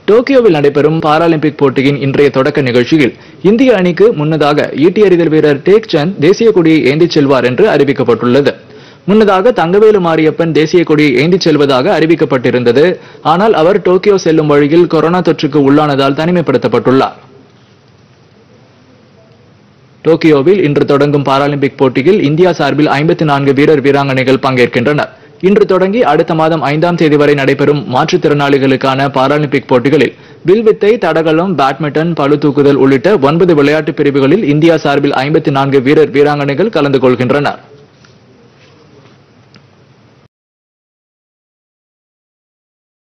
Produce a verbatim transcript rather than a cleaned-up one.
டோக்கியோவில் நடைபெறும் பாராலிம்பிக் போட்டியின் இன்றைய தொடக்க நிகழ்ச்சியில் இந்திய அணிக்கு முன்னதாக ஈட்டி எறிதல் வீரர் டேக் சந்த் தேசிய கொடியை ஏந்திச் செல்வார் என்று அறிவிக்கப்பட்டுள்ளது. முன்னதாக தங்கவேலு மாரியப்பன் தேசிய கொடியை ஏந்திச் செல்வதாக அறிவிக்கப்பட்டிருந்தது. ஆனால் அவர் டோக்கியோ செல்லும் வழியில் கொரோனா தொற்றுக்கு உள்ளானதால் தனிமைப்படுத்தப்பட்டுள்ளார். டோக்கியோவில் இன்று தொடங்கும் பாராலிம்பிக் போட்டியில் இந்தியா சார்பில் ஐம்பத்தி நான்கு வீரர் வீராங்கனைகள் பங்கேற்கின்றனர். இன்று தொடங்கி அடுத்த மாதம் ஐந்தாம் தேதி வரை நடைபெறும் மாற்றுத்திறனாளிகளுக்கான பாராலிம்பிக் போட்டிகளில் வில்வித்தை, தடகளம், பேட்மிண்டன், பளு தூக்குதல் உள்ளிட்ட ஒன்பது விளையாட்டு பிரிவுகளில் இந்தியா சார்பில் ஐம்பத்தி நான்கு வீரர் வீராங்கனைகள் கலந்து கொள்கின்றனர்.